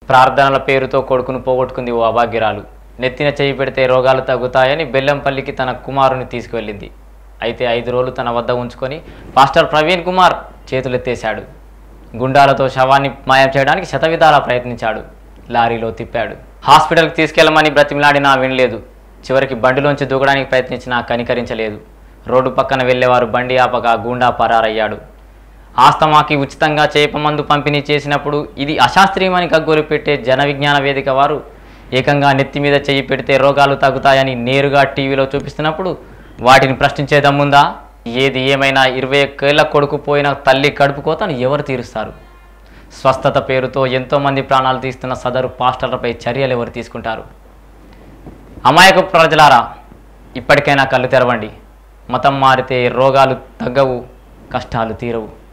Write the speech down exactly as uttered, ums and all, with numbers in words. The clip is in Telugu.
ప్రార్థనల పేరుతో కొడుకును పోగొట్టుకుంది ఓ అభాగ్యురాలు. నెత్తిన చేయి పెడితే రోగాలు తగ్గుతాయని బెల్లంపల్లికి తన కుమారుని తీసుకువెళ్ళింది. అయితే ఐదు రోజులు తన వద్ద ఉంచుకొని పాస్టర్ ప్రవీణ్ కుమార్ చేతులెత్తేశాడు. గుండాలతో శవాన్ని మాయం చేయడానికి శతవిధాలా ప్రయత్నించాడు. లారీలో తిప్పాడు. హాస్పిటల్కి తీసుకెళ్లమని బ్రతిమలాడినా వినలేదు. చివరికి బండిలోంచి దూకడానికి ప్రయత్నించినా కనికరించలేదు. రోడ్డు పక్కన వెళ్లేవారు బండి ఆపగా గూండా పరారయ్యాడు. ఆస్తమాకి ఉచితంగా చేపమందు పంపిణీ చేసినప్పుడు ఇది అశాస్త్రీయమని గగ్గోలు పెట్టే జన విజ్ఞాన వేదిక వారు ఏకంగా నెత్తి మీద చెయ్యి పెడితే రోగాలు తగ్గుతాయని నేరుగా టీవీలో చూపిస్తున్నప్పుడు వాటిని ప్రశ్నించే దమ్ముందా? ఏది ఏమైనా ఇరవై ఒక్కేళ్ల కొడుకు పోయిన తల్లి కడుపు కోతను ఎవరు తీరుస్తారు? స్వస్థత పేరుతో ఎంతోమంది ప్రాణాలు తీస్తున్న సదరు పాస్టర్లపై చర్యలు ఎవరు తీసుకుంటారు? అమాయక ప్రజలారా, ఇప్పటికైనా కళ్ళు తెరవండి. మతం మారితే రోగాలు తగ్గవు, కష్టాలు తీరవు.